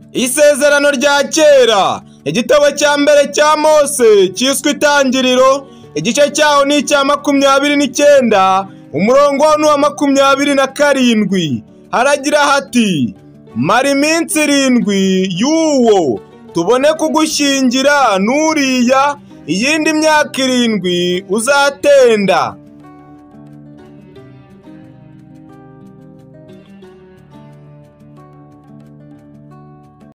Isezerano rya kera, igitabo cya mbere cya Mose cyiswe Itangiriro, igice cyaho ni icya 29, umurongo wa 27. Haragira hati: mara iminsi 7 y'uwo tubone kugushyingira n'uriya, iyindi myaka 7 uzatenda.